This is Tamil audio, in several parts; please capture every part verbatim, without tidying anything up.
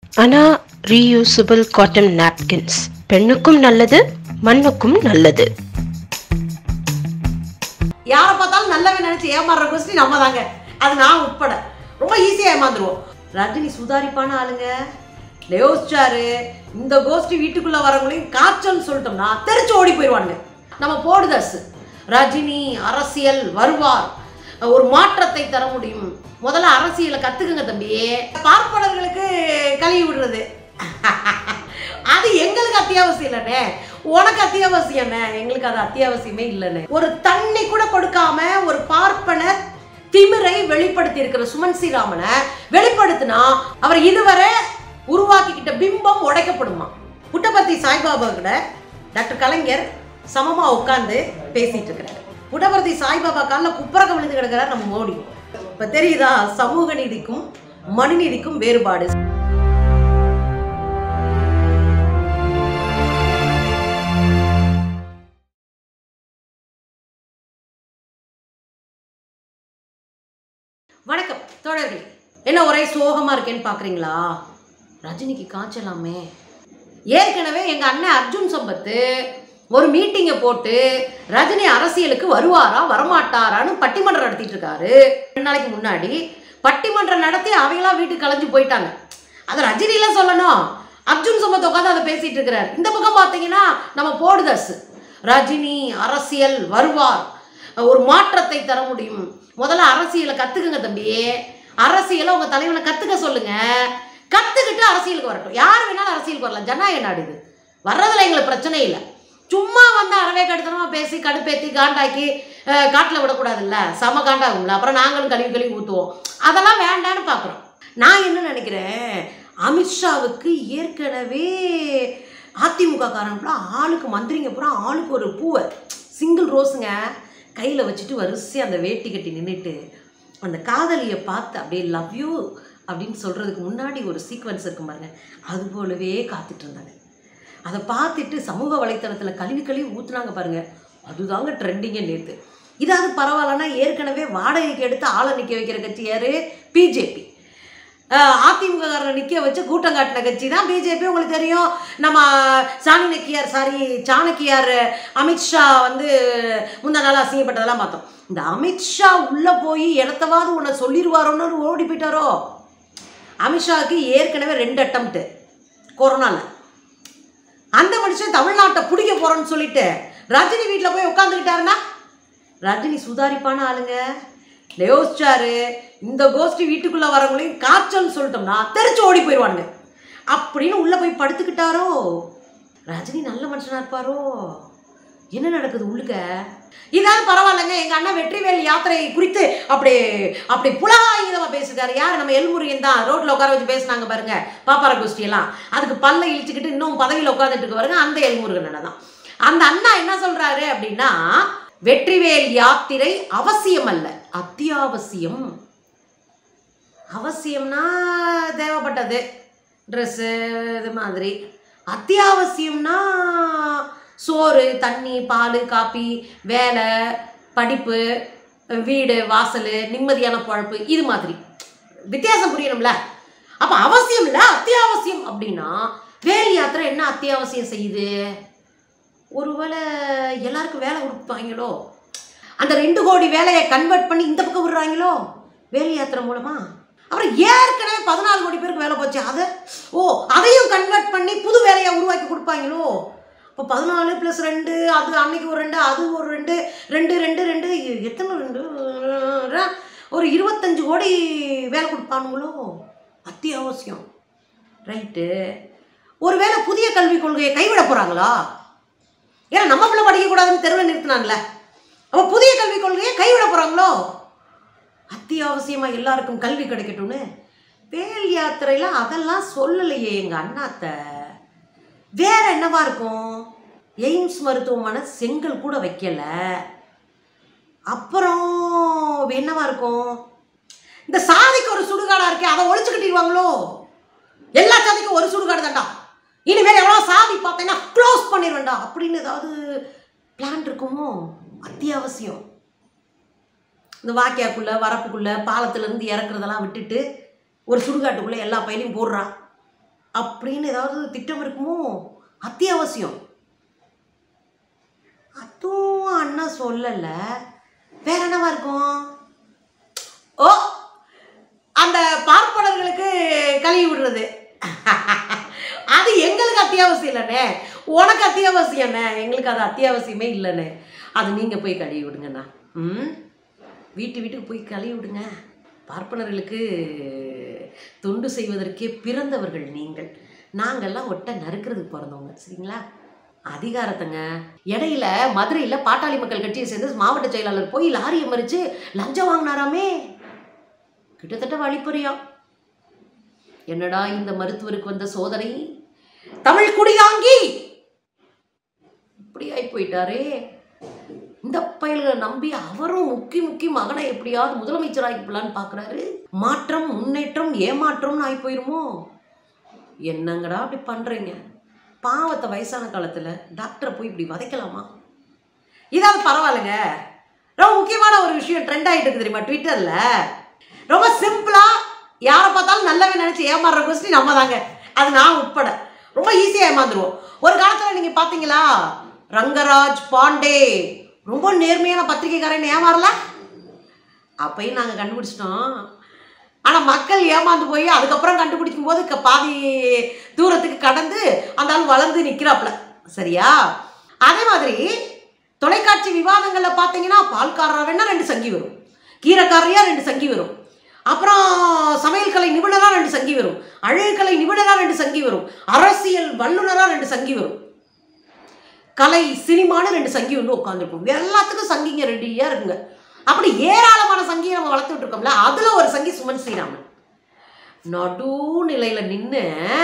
ஆனா ரீயூசபிள் காட்டன் நாப்கின்ஸ் பெண்ணுக்கும் நல்லது, மண்ணுக்கும் நல்லது. யாரை பார்த்தாலும் நல்லவே நினைச்சு ஏமாறுற கோஷ்டி நம்ம தாங்க. அது நான் உட்பட ரொம்ப ஈஸியா ஏமாந்துருவோம். ரஜினி சுதாரிப்பான ஆளுங்க. யோசிச்சாரு, இந்த கோஷ்டி வீட்டுக்குள்ள வரவங்களையும் காய்ச்சல் சொல்லிட்டோம்னா தெரிச்சு ஓடி போயிடுவாங்க. நம்ம போடுதஸ் ரஜினி அரசியல் வருவார், ஒரு மாற்றத்தை தர முடியும், முதல்ல அரசியலை கத்துக்குங்க தம்பி. பார்ப்பனர்களுக்கு கழுவி விடுறது அது எங்களுக்கு அத்தியாவசியம் இல்லைண்ணே, உனக்கு அத்தியாவசியம் என்ன, எங்களுக்கு அது அத்தியாவசியமே இல்லைன்னு. ஒரு தண்ணி கூட கொடுக்காம ஒரு பார்ப்பன திமிரை வெளிப்படுத்தி இருக்கிற சுமன் ஸ்ரீராமனை வெளிப்படுத்தினா அவர் இதுவரை உருவாக்கிக்கிட்ட பிம்பம் உடைக்கப்படுமா? புட்டபர்த்தி சாய்பாபா கூட டாக்டர் கலைஞர் சமமா உட்கார்ந்து பேசிட்டு இருக்கிறார். புட்டபர்த்தி சாய்பாபா காலில் குப்பரகம் விழுந்து கிடக்கிறார் நம்ம மோடி. இப்ப தெரியுதா சமூக நீதிக்கும் மனுநீதிக்கும் வேறுபாடு. வணக்கம் தோழர்களே. என்ன ஒரே சோகமா இருக்கேன்னு பாக்குறீங்களா? ரஜினிக்கு காய்ச்சலாமே. ஏற்கனவே எங்க அண்ணன் அர்ஜுன் சம்பத்து ஒரு மீட்டிங்கை போட்டு ரஜினி அரசியலுக்கு வருவாரா வரமாட்டாரான்னு பட்டிமன்றம் நடத்திட்டு இருக்காரு. ரெண்டு நாளைக்கு முன்னாடி பட்டிமன்றம் நடத்தி அவங்களாம் வீட்டுக்கு கலைஞ்சு போயிட்டாங்க. அதை ரஜினியில சொல்லணும், அர்ஜுன் சம்பத் உட்காந்து அதை பேசிட்டு இருக்கிறார். இந்த பக்கம் பார்த்தீங்கன்னா நம்ம போடுதஸ் ரஜினி அரசியல் வருவார், ஒரு மாற்றத்தை தர முடியும், முதல்ல அரசியலை கத்துக்குங்க தம்பி, அரசியலை உங்க தலைவனை கத்துக்க சொல்லுங்க, கத்துக்கிட்டு அரசியலுக்கு வரட்டும். யார் வேணாலும் அரசியலுக்கு வரலாம், ஜனநாயக நாடு இது. வர்றதுல எங்களுக்கு பிரச்சனை இல்லை. சும்மா வந்து அறவே கடுத்தனமா பேசி கடுப்பேற்றி காண்டாக்கி காட்டில் விடக்கூடாதுல்ல, சம காண்டாகும்ல, அப்புறம் நாங்களும் கழுவி கழுவி ஊற்றுவோம். அதெல்லாம் வேண்டான்னு பார்க்குறோம். நான் என்ன நினைக்கிறேன், அமித்ஷாவுக்கு ஏற்கனவே அதிமுக காரன் ஆளுக்கு மந்திரிங்க பூரா ஆளுக்கு ஒரு பூவை சிங்கிள் ரோஸுங்க கையில் வச்சுட்டு வரிசை அந்த வேட்டி கட்டி நின்றுட்டு அந்த காதலியை பார்த்து அப்படியே லவ் யூ அப்படின்னு சொல்கிறதுக்கு முன்னாடி ஒரு சீக்வன்ஸ் இருக்கும் பாருங்க, அது போலவே காத்துட்டு இருந்தாங்க. அதை பார்த்துட்டு சமூக வலைத்தளத்தில் கழுவி கழுவி ஊற்றுனாங்க பாருங்க, அதுதாங்க ட்ரெண்டிங்கே நேற்று. இதாவது பரவாயில்லன்னா ஏற்கனவே வாடகைக்கு எடுத்து ஆளை நிற்க வைக்கிற கட்சி யார்? பிஜேபி. அதிமுக காரனை நிற்க வச்சு கூட்டம் காட்டின கட்சி தான் பிஜேபி. உங்களுக்கு தெரியும், நம்ம சாணக்கியார் சாரி சாணக்கியார் அமித்ஷா வந்து முந்தா நாள் அசிங்கப்பட்டதெல்லாம் பார்த்தோம். இந்த அமித்ஷா உள்ளே போய் இடத்தவாது உன்னை சொல்லிடுவாரோன்னு ஓடி போயிட்டாரோ. அமித்ஷாவுக்கு ஏற்கனவே ரெண்டு அட்டம்ப்ட்டு கொரோனாவில். அந்த மனுஷன் தமிழ்நாட்டை பிடிக்க போகிறோன்னு சொல்லிட்டு ரஜினி வீட்டில் போய் உட்காந்துக்கிட்டாருன்னா ரஜினி சுதாரிப்பான ஆளுங்க. யோசிச்சாரு, இந்த கோஷ்டி வீட்டுக்குள்ளே வரவங்களையும் காய்ச்சல் சொல்லிட்டோம்னா தெரிச்சு ஓடி போயிடுவானுங்க அப்படின்னு உள்ளே போய் படுத்துக்கிட்டாரோ. ரஜினி நல்ல மனுஷனாக இருப்பாரோ? என்ன நடக்குது உள்ளுக்க? இதாவது பரவாயில்லைங்க, எங்கள் அண்ணன் வெற்றிவேல் யாத்திரை குறித்து அப்படி அப்படி புலகாயுதமாக பேசுகிறாரு. யார்? நம்ம எல்முருகன் தான். ரோட்டில் உட்கார வச்சு பேசினாங்க பாருங்க பாப்பார கோஷ்டியெல்லாம். அதுக்கு பல்ல இழிச்சுக்கிட்டு இன்னும் பதவியில் உட்காந்துட்டு இருக்கு பாருங்க, அந்த எல்முருகன் அண்ணன் தான். அந்த அண்ணா என்ன சொல்கிறாரு அப்படின்னா, வெற்றிவேல் யாத்திரை அவசியம் அல்ல, அத்தியாவசியம். அவசியம்னா தேவைப்பட்டது ட்ரெஸ்ஸு இது மாதிரி, அத்தியாவசியம்னா சோறு தண்ணி பால் காப்பி வேலை படிப்பு வீடு வாசல் நிம்மதியான பொழப்பு, இது மாதிரி வித்தியாசம் புரியணும்ல. அப்போ அவசியம் இல்லை அத்தியாவசியம் அப்படின்னா வேல் யாத்திரை என்ன அத்தியாவசியம் செய்யுது? ஒருவேளை எல்லாருக்கும் வேலை கொடுப்பாங்களோ, அந்த ரெண்டு கோடி வேலையை கன்வெர்ட் பண்ணி இந்த பக்கம் விடுறாங்களோ வேல் யாத்திரை மூலமா. அப்புறம் ஏற்கனவே பதினாலு கோடி பேருக்கு வேலை போச்சு, அதை ஓ அதையும் கன்வெர்ட் பண்ணி புது வேலையை உருவாக்கி கொடுப்பாங்களோ. இப்போ பதினாலு ப்ளஸ் ரெண்டு, அது அன்னைக்கு ஒரு ரெண்டு, அது ஒரு ரெண்டு, ரெண்டு ரெண்டு ரெண்டு எத்தனை ரெண்டு, ஒரு இருபத்தஞ்சு கோடி வேலை கொடுப்பானுங்களோ. அத்தியாவசியம் ரைட்டு. ஒருவேளை புதிய கல்விக் கொள்கையை கைவிட போகிறாங்களா? ஏன்னா நம்ம பிள்ளை படிக்கக்கூடாதுன்னு தெருவில் நிறுத்தினாங்கள, அப்போ புதிய கல்விக் கொள்கையை கைவிட போகிறாங்களோ. அத்தியாவசியமாக எல்லாருக்கும் கல்வி கிடைக்கட்டும்னு வேல் யாத்திரையில் அதெல்லாம் சொல்லலையே எங்கள் அண்ணாத்த. வேற என்னவா இருக்கும்? எய்ம்ஸ் மருத்துவமனை செங்கல் கூட வைக்கல. அப்புறம் என்னவா இருக்கும்? இந்த சாதிக்கு ஒரு சுடுகாடா இருக்கே, அதை ஒழிச்சு கட்டிடுவாங்களோ. எல்லா சாதிக்கும் ஒரு சுடுகாடு தாண்டா, இனிமேல் எவ்வளோ சாதி பார்த்தீங்கன்னா க்ளோஸ் பண்ணிடுவேண்டா அப்படின்னு ஏதாவது பிளான் இருக்குமோ? அத்தியாவசியம். இந்த வாக்கியாக்குள்ளே வரப்புக்குள்ளே பாலத்திலேருந்து இறக்குறதெல்லாம் விட்டுட்டு ஒரு சுடுகாட்டுக்குள்ளே எல்லா பயிலையும் போடுறான். அப்படின்னு ஏதாவது திட்டம் இருக்குமோ? அத்தியாவசியம். அதுவும் அண்ணா சொல்லல. வேற என்னவா இருக்கும்? ஓ, அந்த பார்ப்பனர்களுக்கு கழுவி விடுறது. அது எங்களுக்கு அத்தியாவசியம் இல்லைண்ணே, உனக்கு அத்தியாவசியண்ணே, எங்களுக்கு அது அத்தியாவசியமே இல்லைண்ணே. அது நீங்கள் போய் கழுவி விடுங்கண்ணா. ம், வீட்டு வீட்டுக்கு போய் கழுவி விடுங்க. பார்ப்பனர்களுக்கு தொண்டு செய்வதற்கே பிறந்தவர்கள் நீங்கள். நாங்கள்லாம் ஒட்ட நறுக்கிறதுக்கு பிறந்தவங்க, சரிங்களா? அதிகாரத்தைங்க. இடையில மதுரையில் பாட்டாளி மக்கள் கட்சியை சேர்ந்து மாவட்ட செயலாளர் போய் லாரியை மறித்து லஞ்சம் வாங்கினாராமே. கிட்டத்தட்ட வழிப்பறியாம். என்னடா இந்த மருத்துவருக்கு வந்த சோதனை, தமிழ் குடியாங்கி இப்படி ஆகி போயிட்டாரே. இந்த பயல்களை நம்பி அவரும் முக்கி முக்கி மகனை எப்படியாவது முதலமைச்சர் ஆகிப்பலான்னு பார்க்குறாரு. மாற்றம், முன்னேற்றம், ஏமாற்றம்னு ஆகி போயிருமோ? என்னங்கடா அப்படி பண்ணுறீங்க? பாவத்தை வயசான காலத்தில் டாக்டரை போய் இப்படி வதைக்கலாமா? இதாவது பரவாயில்லைங்க. ரொம்ப முக்கியமான ஒரு விஷயம் ட்ரெண்ட் ஆகிட்டு இருக்கு தெரியுமா ட்விட்டரில்? ரொம்ப சிம்பிளாக யாரை பார்த்தாலும் நல்லவன் நினச்சி ஏமாறுற கோஷ்டி நம்ம தாங்க. அது நான் உட்பட ரொம்ப ஈஸியாக ஏமாந்துருவோம். ஒரு காலத்தில் நீங்கள் பார்த்தீங்களா, ரங்கராஜ் பாண்டே ரொம்ப நேர்மையான பத்திரிகைக்காரன் ஏமாறல? அப்பையும் நாங்கள் கண்டுபிடிச்சிட்டோம். ஆனால் மக்கள் ஏமாந்து போய் அதுக்கப்புறம் கண்டுபிடிக்கும் போது பாதி தூரத்துக்கு கடந்து அந்த ஆள் வளர்ந்து நிற்கிறாப்புல, சரியா? அதே மாதிரி தொலைக்காட்சி விவாதங்களில் பார்த்தீங்கன்னா பால்காரரா வேணா ரெண்டு சங்கி வரும், கீரைக்காரரையா ரெண்டு சங்கி வரும், அப்புறம் சமையல் கலை நிபுணராக ரெண்டு சங்கி வரும், அழகுக்கலை நிபுணராக ரெண்டு சங்கி வரும், அரசியல் வல்லுநராக ரெண்டு சங்கி வரும், கலை சினிமான்னு ரெண்டு சங்கி வந்து உட்காந்துருக்கும். எல்லாத்துக்கும் சங்கிங்க ரெடியாக இருக்குங்க. அப்படி ஏராளமான சங்கியை நம்ம வளர்த்துட்டு இருக்கோம்ல, அதுல ஒரு சங்கி சுமன் ஸ்ரீராமன் நடுநிலையில நின்று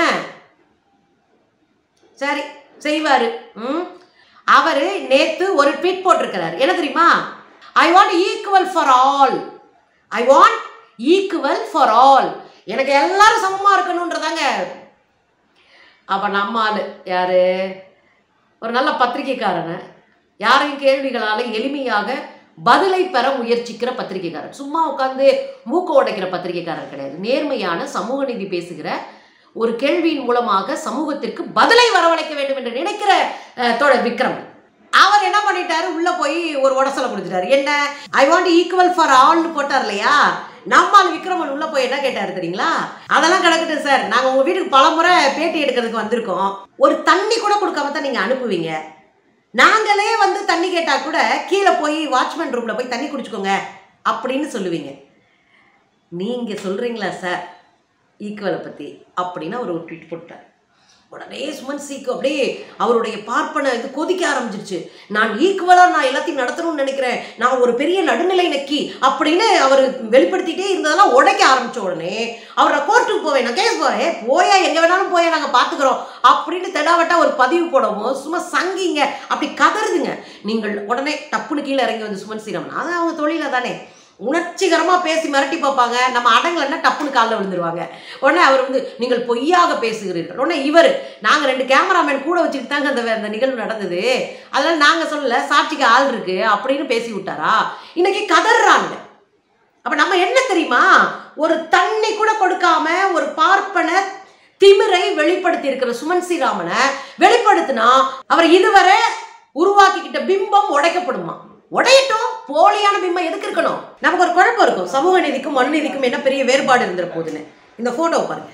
சரி செய்வாரு. ம், அவரு நேத்து ஒரு ட்வீட் போட்டிருக்கிறார். என்ன தெரியுமா? I want equal for all. I want equal for all. எனக்கு எல்லாரும் சமமா இருக்கணும்ன்றதாங்க. அப்ப நம்ம ஆளு யாரு? ஒரு நல்ல பத்திரிகைக்காரனை யாரையும் கேள்விகளால எளிமையாக பதிலை பெற முயற்சிக்கிற பத்திரிகைக்காரன். சும்மா உட்காந்து மூக்க உடைக்கிற பத்திரிகைக்காரன் கிடையாது. நேர்மையான சமூக நீதி பேசுகிற, ஒரு கேள்வியின் மூலமாக சமூகத்திற்கு பதிலை வரவழைக்க வேண்டும் என்று நினைக்கிற தோழர் விக்ரம். அவர் என்ன பண்ணிட்டாரு, உள்ள போய் ஒரு உடசலை கொடுத்துட்டாரு. என்ன, ஐ வாண்ட் ஈக்குவல் ஃபார் ஆல்னு போட்டார் இல்லையா? நம்மால் விக்ரமன் உள்ள போய் என்ன கேட்டாரு தெரியுங்களா? அதெல்லாம் கிடக்கட்டும் சார், நாங்கள் உங்க வீட்டுக்கு பல முறை பேட்டி எடுக்கிறதுக்கு வந்திருக்கோம். ஒரு தண்ணி கூட கொடுக்காம தான் நீங்க அனுப்புவீங்க. நாங்களே வந்து தண்ணி கேட்டா கூட கீழே போய் வாட்ச்மேன் ரூம்ல போய் தண்ணி குடிச்சுக்கோங்க அப்படின்னு சொல்லுவீங்க. நீங்க சொல்றீங்களா சார் ஈக்குவலை பத்தி அப்படின்னு அவர் ஒரு ட்வீட் போட்டார். உடனே சுமன் சீக்கு அப்படியே அவருடைய பார்ப்பன இது கொதிக்க ஆரம்பிச்சிருச்சு. நான் ஈக்குவலா நான் எல்லாத்தையும் நடத்தணும்னு நினைக்கிறேன், நான் ஒரு பெரிய நடுநிலை நக்கி அப்படின்னு அவர் வெளிப்படுத்திட்டே இருந்ததெல்லாம் உடைக்க ஆரம்பிச்ச உடனே அவரை கோர்ட்டுக்கு போவேன், நான் கேஸ் போவேன், போயா எங்க வேணாலும் போயா நாங்க பாத்துக்கிறோம் அப்படின்னு தெடாவட்டா ஒரு பதிவு போடவும் சும்மா சங்கிங்க அப்படி கதறுதுங்க. நீங்கள் உடனே டப்புன்னு கீழே இறங்கி வந்து சுமன் ஸ்ரீராமன், அது அவங்க தொழில தானே, உணர்ச்சிகரமா பேசி மிரட்டி பார்ப்பாங்க. நம்ம அடங்கலன்னா டப்புன்னு காலில் விழுந்துருவாங்க. உடனே அவர் வந்து நீங்கள் பொய்யாக பேசுகிறீர்கள். உடனே இவர், நாங்கள் ரெண்டு கேமராமேன் கூட வச்சுட்டு தாங்க அந்த அந்த நிகழ்வு நடந்தது, அதனால நாங்கள் சொல்லல, சாட்சிக்கு ஆள் இருக்கு அப்படின்னு பேசி விட்டாரா. இன்னைக்கு கதறாங்க. அப்ப நம்ம என்ன தெரியுமா, ஒரு தண்ணி கூட கொடுக்காம ஒரு பார்ப்பன திமிரை வெளிப்படுத்தி இருக்கிற சுமன் ஸ்ரீராமனை வெளிப்படுத்தினா அவர் இதுவரை உருவாக்கிக்கிட்ட பிம்பம் உடைக்கப்படுமா? உடையட்டும், போலியான பிம்பம் எதுக்கு இருக்கணும்? நமக்கு ஒரு குழப்பம் இருக்கும், சமூக நீதிக்கும் மனு நீதிக்கும் என்ன பெரிய வேறுபாடு இருந்துற போதுன்னு. இந்த போட்டோ பாருங்க.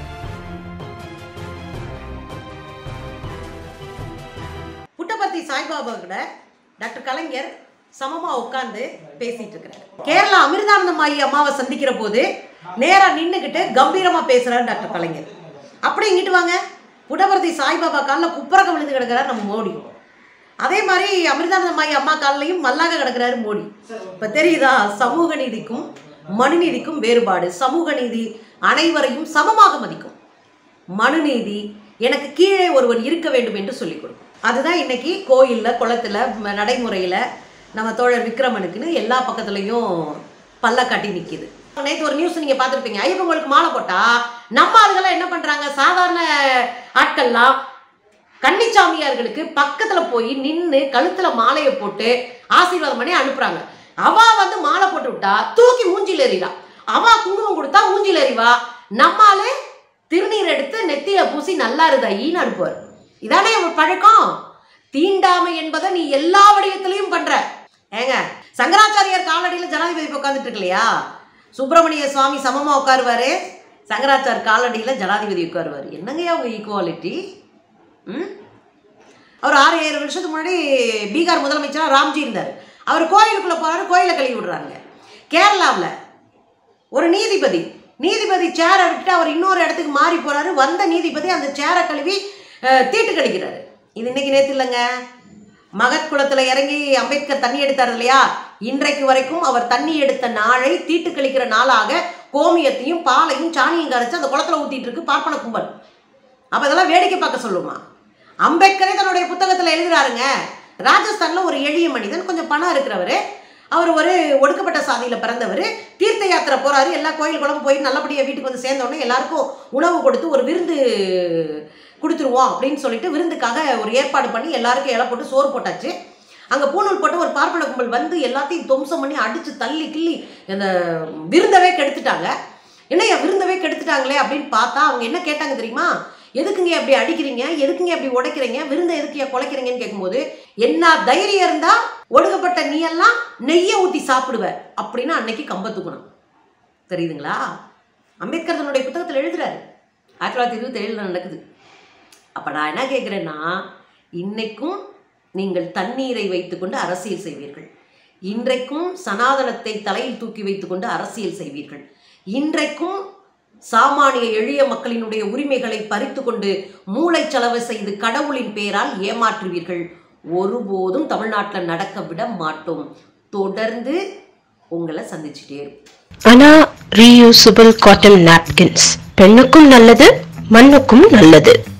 புட்டபர்த்தி சாய்பாபா கூட டாக்டர் கலைஞர் சமமா உட்கார்ந்து பேசிட்டு இருக்கிறார். கேரளா அமிர்தானந்தமாயி அம்மாவை சந்திக்கிற போது நேரா நின்னுகிட்டு கம்பீரமா பேசுறாரு டாக்டர் கலைஞர். அப்படி இங்கிட்டு வாங்க, புட்டபர்த்தி சாய்பாபா காலில் குப்பரகம் விழுந்து கிடக்கிறார் நம்ம மோடி. அதே மாதிரி அமிர்தானந்தமாயி அம்மா காலையும் மல்லாக கிடக்கிறாரு மோடி. இப்ப தெரியுதா சமூக நீதிக்கும் மனு நீதிக்கும் வேறுபாடு? சமூக நீதி அனைவரையும் சமமாக மதிக்கும். மனு நீதி எனக்கு கீழே ஒருவன் இருக்க வேண்டும் என்று சொல்லிக் கொடுக்கும். அதுதான் இன்னைக்கு கோயில்ல, குளத்துல, நடைமுறையில நம்ம தோழர் விக்ரமனுக்குன்னு எல்லா பக்கத்துலையும் பல்ல காட்டி நிற்கிது. நேற்று ஒரு நியூஸ் நீங்க பார்த்துருப்பீங்க, ஐயப்பங்களுக்கு மாலை போட்டா நம்ம ஆளுகள்லாம் என்ன பண்றாங்க, சாதாரண ஆட்கள்லாம் கன்னிச்சாமியார்களுக்கு பக்கத்துல போய் நின்று கழுத்துல மாலையை போட்டு ஆசீர்வாதம் பண்ணி அனுப்புறாங்க. அவ வந்து மாலை போட்டு விட்டா தூக்கி மூஞ்சில எறிவா, அவ குங்குமம் கொடுத்தா மூஞ்சில எறிவா. நம்மாலே திருநீர் எடுத்து நெத்தியில பூசி நல்லா இருந்தா ஈன்னு அனுப்புவார். இதானே அவர் பழக்கம். தீண்டாமை என்பதை நீ எல்லா வடிவத்திலையும் பண்ற. ஏங்க சங்கராச்சாரியார் காலடியில் ஜனாதிபதி உட்காந்துட்டு இருக்கு இல்லையா, சுப்பிரமணிய சுவாமி சமமா உட்காருவாரு, சங்கராச்சார் காலடியில் ஜனாதிபதி உட்காருவார். என்னங்கய்யா அவங்க ஈக்குவாலிட்டி? ம் அவர் ஆறு ஏழு வருஷத்துக்கு முன்னாடி பீகார் முதலமைச்சராக ராம்ஜி இருந்தார். அவர் கோயிலுக்குள்ளே போகிறாரு, கோயிலை கழுவி விடுறாங்க. கேரளாவில் ஒரு நீதிபதி நீதிபதி சேரை விட்டு அவர் இன்னொரு இடத்துக்கு மாறி போகிறாரு. வந்த நீதிபதி அந்த சேரை கழுவி தீட்டு கழிக்கிறாரு. இது இன்னைக்கு நேற்று இல்லைங்க. மகத் குளத்தில் இறங்கி அம்பேத்கர் தண்ணி எடுத்தார் இல்லையா, இன்றைக்கு வரைக்கும் அவர் தண்ணி எடுத்த நாளை தீட்டு கழிக்கிற நாளாக கோமியத்தையும் பாலையும் சாணியும் கரைச்சி அந்த குளத்தில் ஊற்றிட்டு இருக்கு பார்ப்பன கும்பல். அப்போ இதெல்லாம் வேடிக்கை பார்க்க சொல்லுமா? அம்பேத்கரே தன்னுடைய புத்தகத்தில் எழுதுறாருங்க. ராஜஸ்தானில் ஒரு எளிய மனிதன், கொஞ்சம் பணம் இருக்கிறவர், அவர் ஒரு ஒடுக்கப்பட்ட சாதியில் பிறந்தவர், தீர்த்த யாத்திரை போகிறாரு. எல்லா கோயில் குளம் போய் நல்லபடியாக வீட்டுக்கு வந்து சேர்ந்தோடனே எல்லாருக்கும் உணவு கொடுத்து ஒரு விருந்து கொடுத்துருவோம் அப்படின்னு சொல்லிட்டு விருந்துக்காக ஒரு ஏற்பாடு பண்ணி எல்லாருக்கும் இலை போட்டு சோறு போட்டாச்சு. அங்கே பூணூல் போட்டு ஒரு பார்ப்பன கும்பல் வந்து எல்லாத்தையும் துவம்சம் பண்ணி அடித்து தள்ளி கிள்ளி அந்த விருந்தவே கெடுத்துட்டாங்க. என்னையா விருந்தவே கெடுத்துட்டாங்களே அப்படின்னு பார்த்தா அவங்க என்ன கேட்டாங்க தெரியுமா? எதுக்குங்க அப்படி அடிக்கிறீங்க, எதுக்குங்க அப்படி உடைக்கிறீங்க, விருந்தை எதுக்கு குலைக்கிறீங்கன்னு கேட்கும்போது, என்ன தைரியம் இருந்தா ஒடுக்கப்பட்ட நீ எல்லாம் நெய்யை ஊற்றி சாப்பிடுவ அப்படின்னு அன்னைக்கு கம்பத்துக்கணும். தெரியுதுங்களா? அம்பேத்கர் தன்னுடைய புத்தகத்தில் எழுதுறாரு. ஆயிரத்தி தொள்ளாயிரத்தி இருபத்தி ஏழுல நடக்குது. அப்போ நான் என்ன கேட்குறேன்னா, இன்னைக்கும் நீங்கள் தண்ணீரை வைத்துக்கொண்டு அரசியல் செய்வீர்கள், இன்றைக்கும் சனாதனத்தை தலையில் தூக்கி வைத்துக்கொண்டு அரசியல் செய்வீர்கள், இன்றைக்கும் சாமானிய எளிய மக்களினுடைய உரிமைகளை பறித்து கொண்டு மூளை செலவு செய்து கடவுளின் பெயரால் ஏமாற்றுவீர்கள். ஒருபோதும் தமிழ்நாட்டில் நடக்க விட மாட்டோம். தொடர்ந்து உங்களை சந்திச்சுட்டே இருக்கும். ஆனா ரீயூசபிள் காட்டன் நாப்கின்ஸ் பெண்ணுக்கும் நல்லது, மண்ணுக்கும் நல்லது.